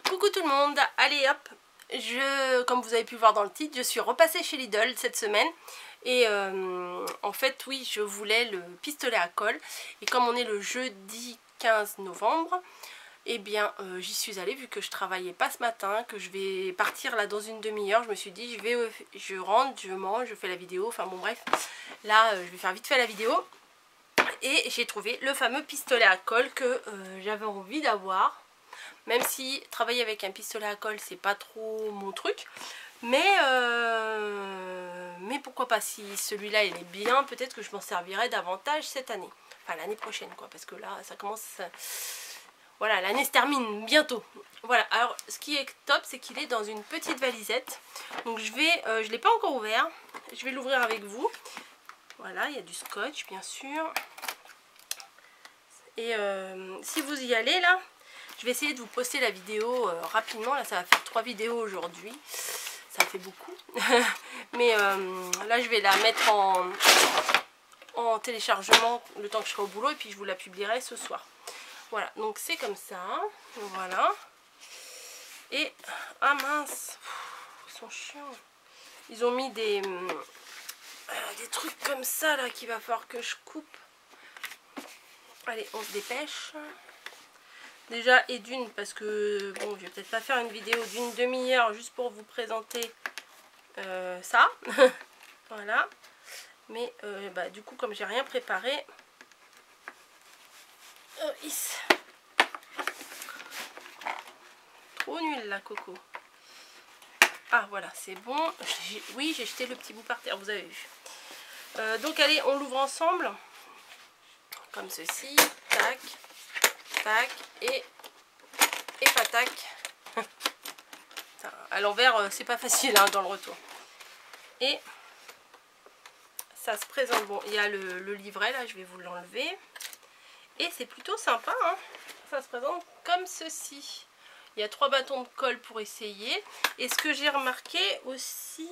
Coucou tout le monde, allez hop, comme vous avez pu voir dans le titre, je suis repassée chez Lidl cette semaine. Et en fait oui, je voulais le pistolet à colle. Et comme on est le jeudi 15 novembre, eh bien j'y suis allée vu que je travaillais pas ce matin, que je vais partir là dans une demi-heure. Je me suis dit je rentre, je mange, je fais la vidéo, enfin bon bref. Là je vais faire vite fait la vidéo. Et j'ai trouvé le fameux pistolet à colle que j'avais envie d'avoir. Même si travailler avec un pistolet à colle c'est pas trop mon truc. Mais pourquoi pas, si celui-là il est bien, peut-être que je m'en servirai davantage cette année. Enfin l'année prochaine quoi, parce que là ça commence... Voilà, l'année se termine bientôt. Voilà, alors ce qui est top c'est qu'il est dans une petite valisette. Donc je ne l'ai pas encore ouvert. Je vais l'ouvrir avec vous. Voilà, il y a du scotch bien sûr. Et si vous y allez là, je vais essayer de vous poster la vidéo rapidement. Là ça va faire 3 vidéos aujourd'hui. Ça fait beaucoup. Mais là je vais la mettre en téléchargement le temps que je serai au boulot. Et puis je vous la publierai ce soir. Voilà, donc c'est comme ça. Voilà. Et, ah mince, ils sont chiants. Ils ont mis des trucs comme ça là qu'il va falloir que je coupe. Allez, on se dépêche. Déjà, et d'une, parce que bon, je vais peut-être pas faire une vidéo d'une demi-heure juste pour vous présenter ça. Voilà. Mais du coup, comme j'ai rien préparé, trop nul là, Coco. Ah voilà, c'est bon. Oui, j'ai jeté le petit bout par terre, vous avez vu. Donc allez, on l'ouvre ensemble. Comme ceci. Tac. Tac. Et patac. À l'envers, c'est pas facile hein, dans le retour. Et ça se présente. Bon, il y a le livret là, je vais vous l'enlever. Et c'est plutôt sympa. Hein. Ça se présente comme ceci. Il y a 3 bâtons de colle pour essayer. Et ce que j'ai remarqué aussi,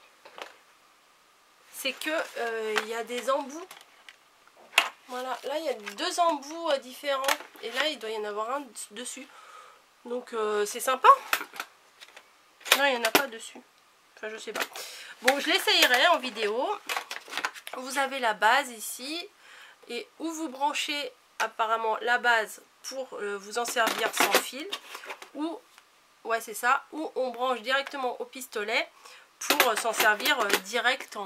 c'est que il y a des embouts. Voilà, là il y a 2 embouts différents. Et là il doit y en avoir un dessus. Donc c'est sympa. Non, il n'y en a pas dessus. Enfin, je sais pas. Bon, je l'essayerai en vidéo. Vous avez la base ici. Et où vous branchez apparemment la base pour vous en servir sans fil. Ou, ouais c'est ça, où on branche directement au pistolet pour s'en servir direct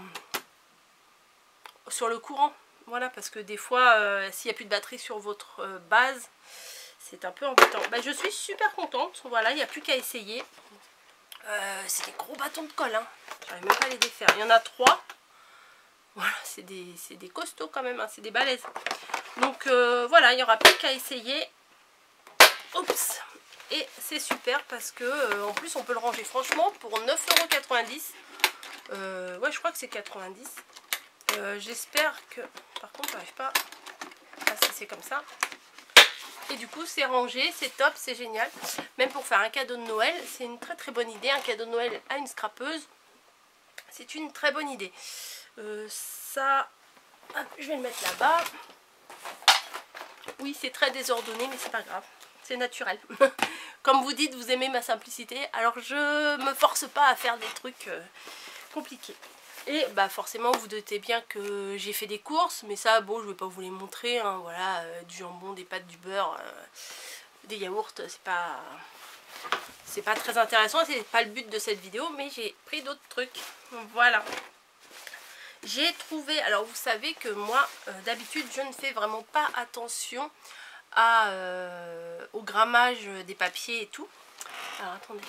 sur le courant. Voilà, parce que des fois, s'il n'y a plus de batterie sur votre base, c'est un peu embêtant. Je suis super contente. Voilà, il n'y a plus qu'à essayer. C'est des gros bâtons de colle. Hein. J'arrive même pas à les défaire. Il y en a 3. Voilà, c'est des costauds quand même. Hein. C'est des balèzes. Donc voilà, il n'y aura plus qu'à essayer. Oups. Et c'est super parce que en plus on peut le ranger franchement pour 9,90 €. Ouais, je crois que c'est 90. J'espère que... Par contre, j'arrive pas... Ah, si c'est comme ça. Et du coup, c'est rangé, c'est top, c'est génial. Même pour faire un cadeau de Noël, c'est une très très bonne idée. Un cadeau de Noël à une scrapeuse, c'est une très bonne idée. Ça, hop, je vais le mettre là-bas. Oui, c'est très désordonné, mais c'est pas grave. C'est naturel. Comme vous dites, vous aimez ma simplicité. Alors, je me force pas à faire des trucs compliqués. Et forcément vous doutez bien que j'ai fait des courses, mais ça bon je vais pas vous les montrer, hein, voilà, du jambon, des pâtes, du beurre, des yaourts, c'est pas très intéressant, c'est pas le but de cette vidéo, mais j'ai pris d'autres trucs. Voilà. J'ai trouvé, alors vous savez que moi d'habitude je ne fais vraiment pas attention au grammage des papiers et tout. Alors attendez.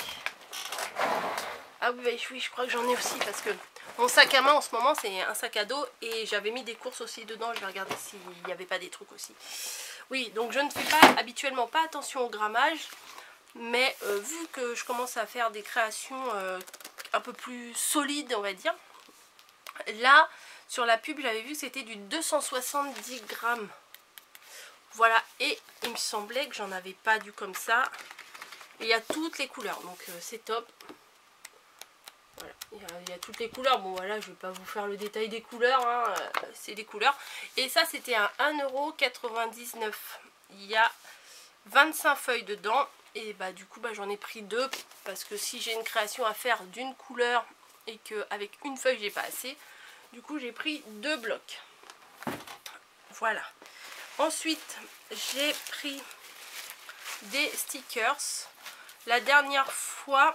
Ah oui, je crois que j'en ai aussi parce que mon sac à main en ce moment c'est un sac à dos et j'avais mis des courses aussi dedans. Je vais regarder s'il n'y avait pas des trucs aussi. Oui, donc je ne fais pas habituellement pas attention au grammage. Mais vu que je commence à faire des créations un peu plus solides on va dire. Là sur la pub j'avais vu que c'était du 270 grammes. Voilà, et il me semblait que j'en avais pas du comme ça. Et il y a toutes les couleurs donc c'est top. Voilà, il y a toutes les couleurs. Bon voilà, je vais pas vous faire le détail des couleurs, hein, c'est des couleurs. Et ça c'était à 1,99 €. Il y a 25 feuilles dedans. Et bah du coup j'en ai pris 2 parce que si j'ai une création à faire d'une couleur et qu'avec une feuille j'ai pas assez, du coup j'ai pris 2 blocs. Voilà. Ensuite j'ai pris des stickers. La dernière fois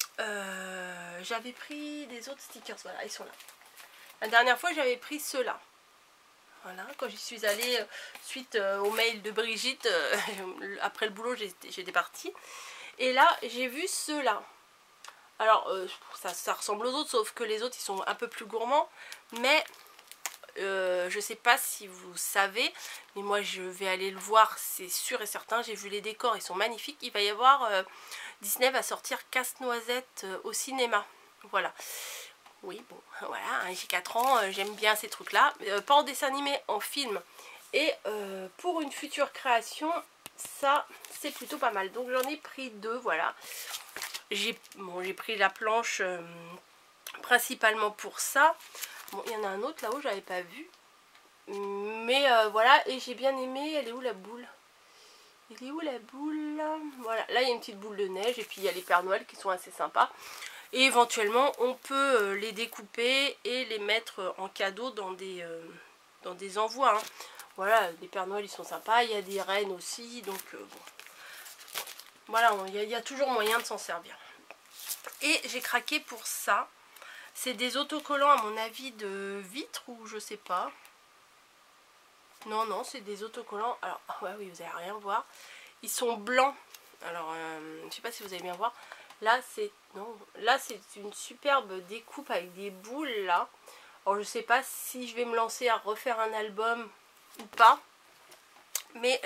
j'avais pris des autres stickers, voilà, ils sont là. La dernière fois j'avais pris ceux-là. Voilà, quand j'y suis allée suite au mail de Brigitte, après le boulot j'étais partie. Et là j'ai vu ceux-là. Alors ça ressemble aux autres, sauf que les autres ils sont un peu plus gourmands. Mais je sais pas si vous savez, mais moi je vais aller le voir, c'est sûr et certain. J'ai vu les décors, ils sont magnifiques. Il va y avoir, Disney va sortir Casse-Noisette au cinéma. Voilà. Oui, bon, voilà, j'ai 4 ans, j'aime bien ces trucs-là. Pas en dessin animé, en film. Et pour une future création, ça, c'est plutôt pas mal. Donc j'en ai pris 2, voilà. J'ai pris la planche principalement pour ça. Bon, il y en a un autre là-haut, j'avais pas vu. Mais voilà, et j'ai bien aimé. Elle est où la boule? Elle est où la boule? Voilà, là il y a une petite boule de neige. Et puis il y a les Pères Noël qui sont assez sympas. Et éventuellement on peut les découper et les mettre en cadeau dans des envois. Hein. Voilà, les Pères Noël ils sont sympas, il y a des reines aussi, donc bon. Voilà, il y a toujours moyen de s'en servir. Et j'ai craqué pour ça. C'est des autocollants à mon avis de vitre ou je sais pas. Non, non, c'est des autocollants. Alors, ouais, oui, vous allez rien voir. Ils sont blancs. Alors, je sais pas si vous allez bien voir. Là, c'est une superbe découpe avec des boules là. Alors, je sais pas si je vais me lancer à refaire un album ou pas. Mais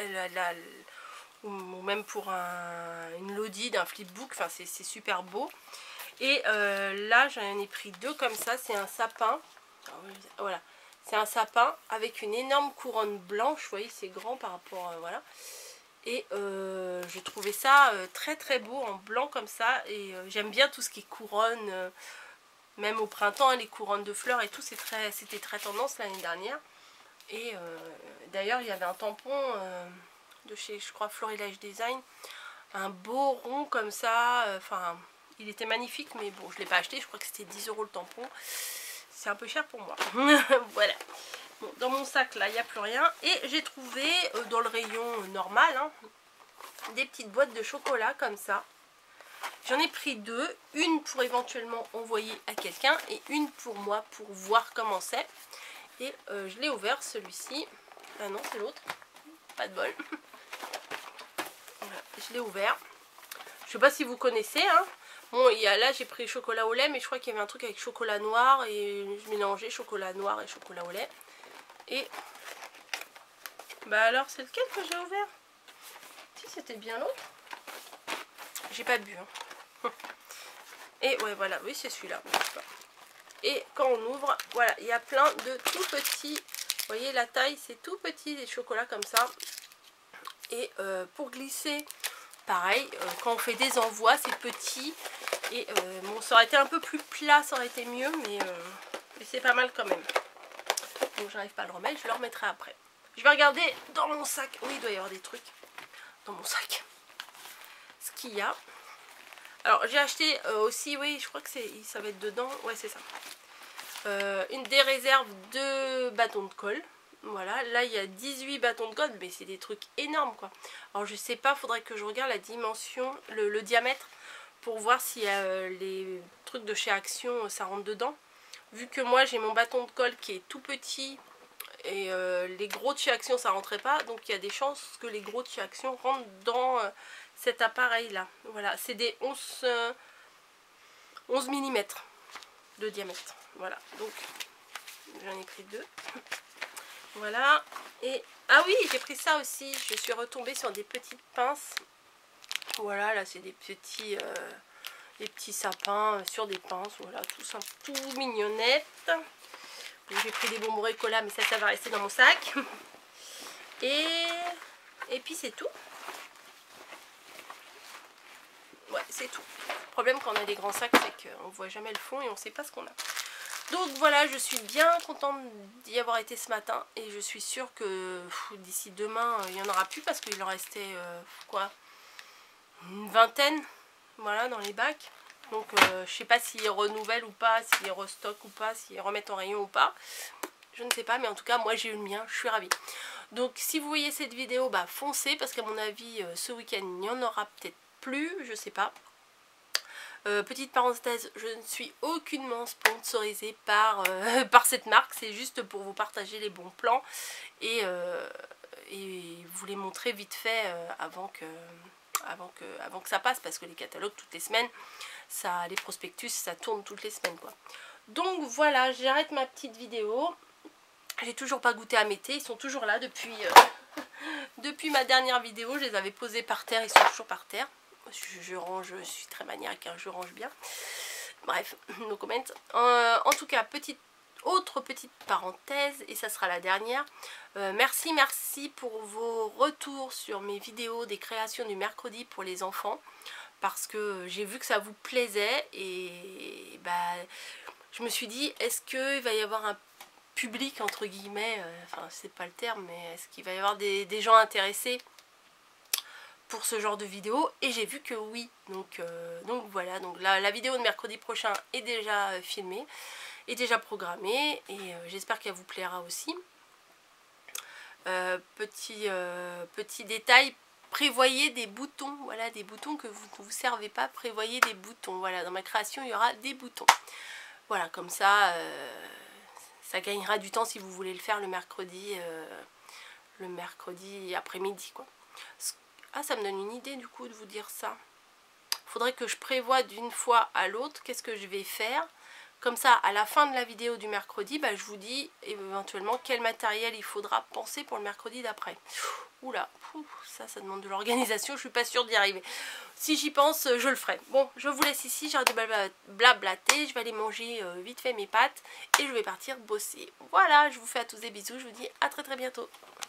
ou même pour une Lodi d'un flipbook. Enfin, c'est super beau. Et là, j'en ai pris 2 comme ça. C'est un sapin. Voilà. C'est un sapin avec une énorme couronne blanche. Vous voyez, c'est grand par rapport... voilà. Et j'ai trouvé ça très très beau en blanc comme ça. Et j'aime bien tout ce qui est couronne. Même au printemps, hein, les couronnes de fleurs et tout. C'était très tendance l'année dernière. Et d'ailleurs, il y avait un tampon de chez, je crois, Florilège Design. Un beau rond comme ça. Enfin, il était magnifique. Mais bon, je ne l'ai pas acheté. Je crois que c'était 10 € le tampon. C'est un peu cher pour moi. Voilà. Bon, dans mon sac là il n'y a plus rien. Et j'ai trouvé dans le rayon normal hein, des petites boîtes de chocolat comme ça. J'en ai pris 2. Une pour éventuellement envoyer à quelqu'un. Et une pour moi pour voir comment c'est. Et je l'ai ouvert celui-ci. Ah non c'est l'autre. Pas de bol. Voilà, je l'ai ouvert. Je sais pas si vous connaissez hein. Bon, là j'ai pris chocolat au lait, mais je crois qu'il y avait un truc avec chocolat noir et je mélangeais chocolat noir et chocolat au lait. Et bah alors c'est lequel que j'ai ouvert? Si c'était bien l'autre. J'ai pas bu. Hein. Et ouais voilà, oui c'est celui-là. Et quand on ouvre, voilà, il y a plein de tout petits. Vous voyez la taille, c'est tout petit des chocolats comme ça. Et pour glisser, pareil, quand on fait des envois, c'est petit. Et bon, ça aurait été un peu plus plat, ça aurait été mieux, mais c'est pas mal quand même. Donc j'arrive pas à le remettre, je le remettrai après. Je vais regarder dans mon sac. Oui, il doit y avoir des trucs dans mon sac. Ce qu'il y a. Alors j'ai acheté aussi, oui, je crois que ça va être dedans. Ouais, c'est ça. Des réserves de bâtons de colle. Voilà, là il y a 18 bâtons de colle, mais c'est des trucs énormes quoi. Alors je sais pas, faudrait que je regarde la dimension, le diamètre, pour voir si les trucs de chez Action ça rentre dedans. Vu que moi j'ai mon bâton de colle qui est tout petit et les gros de chez Action ça rentrait pas, donc il y a des chances que les gros de chez Action rentrent dans cet appareil là. Voilà, c'est des 11 mm de diamètre. Voilà, donc j'en ai pris 2. Voilà, et ah oui, j'ai pris ça aussi. Je suis retombée sur des petites pinces. Voilà, là c'est des petits sapins sur des pinces. Voilà, tout mignonnette. J'ai pris des bonbons Ricola, mais ça va rester dans mon sac. Et puis c'est tout. Ouais, c'est tout. Le problème quand on a des grands sacs, c'est qu'on ne voit jamais le fond et on ne sait pas ce qu'on a. Donc voilà, je suis bien contente d'y avoir été ce matin. Et je suis sûre que d'ici demain, il n'y en aura plus parce qu'il en restait quoi, une vingtaine, voilà, dans les bacs. Donc je sais pas s'ils renouvellent ou pas, s'ils restockent ou pas, s'ils remettent en rayon ou pas. Je ne sais pas, mais en tout cas moi j'ai eu le mien, je suis ravie. Donc si vous voyez cette vidéo, bah foncez, parce qu'à mon avis ce week-end il n'y en aura peut-être plus, je sais pas. Petite parenthèse, je ne suis aucunement sponsorisée par, par cette marque, c'est juste pour vous partager les bons plans et vous les montrer vite fait avant que ça passe, parce que les catalogues toutes les semaines, ça, les prospectus ça tourne toutes les semaines quoi. Donc voilà, j'arrête ma petite vidéo. J'ai toujours pas goûté à mes thés, ils sont toujours là depuis, depuis ma dernière vidéo, je les avais posés par terre, ils sont toujours par terre. Je range, je suis très maniaque, hein, je range bien. Bref, no comment. En tout cas, autre petite parenthèse, et ça sera la dernière. Merci pour vos retours sur mes vidéos des créations du mercredi pour les enfants. Parce que j'ai vu que ça vous plaisait et bah, je me suis dit, est-ce qu'il va y avoir un public entre guillemets, enfin c'est pas le terme, mais est-ce qu'il va y avoir des gens intéressés pour ce genre de vidéo, et j'ai vu que oui, donc voilà, donc la vidéo de mercredi prochain est déjà filmée, est déjà programmée, et j'espère qu'elle vous plaira aussi. Petit détail, prévoyez des boutons, voilà, des boutons que vous ne vous servez pas, prévoyez des boutons, voilà, dans ma création il y aura des boutons, voilà, comme ça ça gagnera du temps si vous voulez le faire le mercredi après-midi quoi. Ah, ça me donne une idée du coup de vous dire ça. Faudrait que je prévoie d'une fois à l'autre qu'est-ce que je vais faire. Comme ça, à la fin de la vidéo du mercredi, bah, je vous dis éventuellement quel matériel il faudra penser pour le mercredi d'après. Oula, ça demande de l'organisation, je suis pas sûre d'y arriver. Si j'y pense, je le ferai. Bon, je vous laisse ici, j'arrête de blablater, je vais aller manger vite fait mes pâtes et je vais partir bosser. Voilà, je vous fais à tous des bisous, je vous dis à très bientôt.